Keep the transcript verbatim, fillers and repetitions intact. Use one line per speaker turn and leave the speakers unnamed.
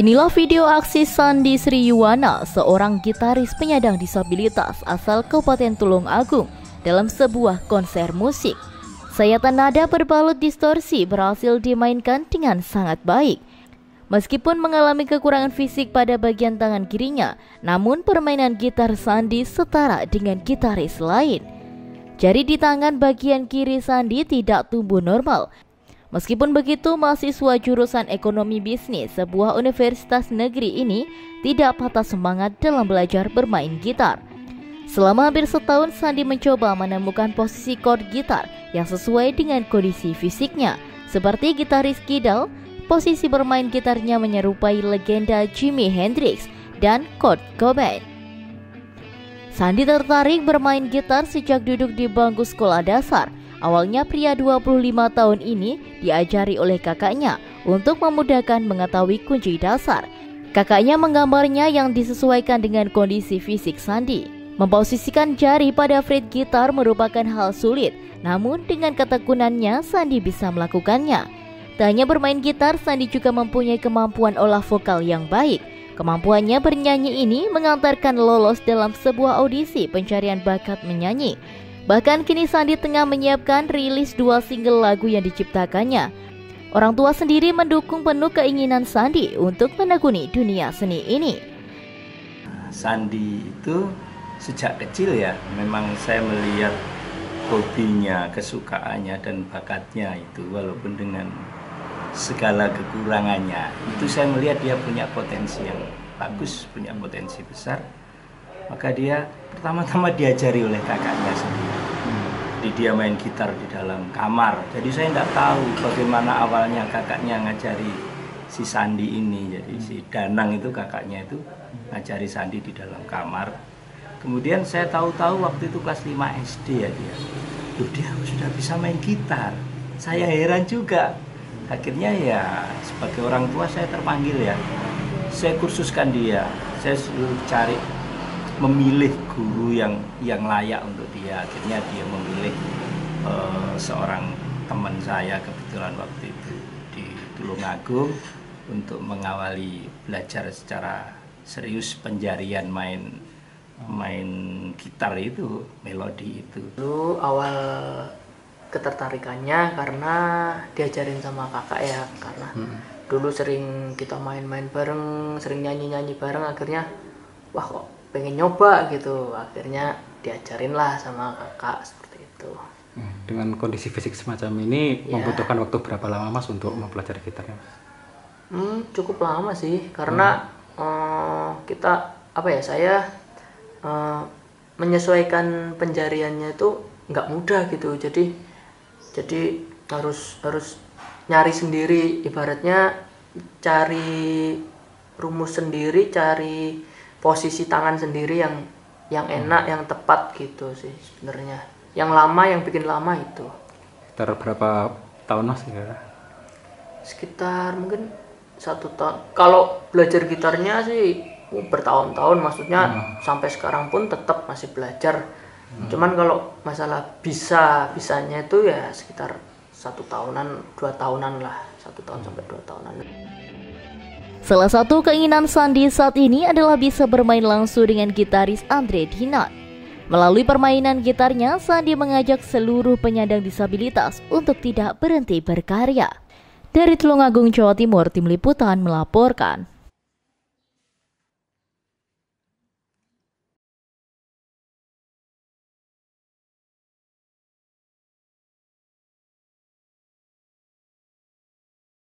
Inilah video aksi Sandi Sriyuwana, seorang gitaris penyandang disabilitas asal Kabupaten Tulung Agung dalam sebuah konser musik. Sayatan nada berbalut distorsi berhasil dimainkan dengan sangat baik. Meskipun mengalami kekurangan fisik pada bagian tangan kirinya, namun permainan gitar Sandi setara dengan gitaris lain. Jari di tangan bagian kiri Sandi tidak tumbuh normal. Meskipun begitu, mahasiswa jurusan ekonomi bisnis sebuah universitas negeri ini tidak patah semangat dalam belajar bermain gitar. Selama hampir setahun, Sandi mencoba menemukan posisi chord gitar yang sesuai dengan kondisi fisiknya. Seperti gitaris kidal, posisi bermain gitarnya menyerupai legenda Jimi Hendrix dan Kurt Cobain. Sandi tertarik bermain gitar sejak duduk di bangku sekolah dasar. Awalnya pria dua puluh lima tahun ini diajari oleh kakaknya untuk memudahkan mengetahui kunci dasar. Kakaknya menggambarnya yang disesuaikan dengan kondisi fisik Sandi. Memposisikan jari pada fret gitar merupakan hal sulit, namun dengan ketekunannya Sandi bisa melakukannya. Tak hanya bermain gitar, Sandi juga mempunyai kemampuan olah vokal yang baik. Kemampuannya bernyanyi ini mengantarkan lolos dalam sebuah audisi pencarian bakat menyanyi. Bahkan kini Sandi tengah menyiapkan rilis dua single lagu yang diciptakannya. Orang tua sendiri mendukung penuh keinginan Sandi untuk menekuni dunia seni ini.
Sandi itu sejak kecil ya, memang saya melihat hobinya, kesukaannya dan bakatnya itu, walaupun dengan segala kekurangannya, itu saya melihat dia punya potensi yang bagus, punya potensi besar. Maka dia pertama-tama diajari oleh kakaknya sendiri. Jadi dia main gitar di dalam kamar. Jadi saya tidak tahu bagaimana awalnya kakaknya ngajari si Sandi ini. Jadi si Danang itu kakaknya itu ngajari Sandi di dalam kamar. Kemudian saya tahu-tahu waktu itu kelas lima S D ya dia. Loh, dia sudah bisa main gitar. Saya heran juga. Akhirnya ya sebagai orang tua saya terpanggil ya. Saya kursuskan dia. Saya selalu cari memilih guru yang yang layak untuk dia. Akhirnya dia memilih uh, seorang teman saya kebetulan waktu itu di Tulung Agung untuk mengawali belajar secara serius penjarian main main gitar itu, melodi itu.
Dulu awal ketertarikannya karena diajarin sama kakak ya, karena hmm. dulu sering kita main-main bareng, sering nyanyi-nyanyi bareng, akhirnya wah kok pengen nyoba gitu, akhirnya diajarin lah sama kakak seperti itu.
Dengan kondisi fisik semacam ini ya, membutuhkan waktu berapa lama Mas untuk mempelajari gitarnya?
Hmm, cukup lama sih, karena hmm. uh, kita apa ya saya uh, menyesuaikan penjariannya itu nggak mudah gitu, jadi jadi harus harus nyari sendiri, ibaratnya cari rumus sendiri, cari posisi tangan sendiri yang yang enak, hmm. yang tepat gitu sih sebenarnya. Yang lama, yang bikin lama itu.
Sekitar berapa tahun Mas ya?
Sekitar mungkin satu tahun. Kalau belajar gitarnya sih bertahun-tahun, maksudnya hmm. sampai sekarang pun tetap masih belajar. Hmm. Cuman kalau masalah bisa bisanya itu ya sekitar satu tahunan, dua tahunan lah, satu tahun hmm. sampai dua tahunan.
Salah satu keinginan Sandi saat ini adalah bisa bermain langsung dengan gitaris Andre Dinat. Melalui permainan gitarnya, Sandi mengajak seluruh penyandang disabilitas untuk tidak berhenti berkarya. Dari Tulung Agung, Jawa Timur, Tim Liputan melaporkan.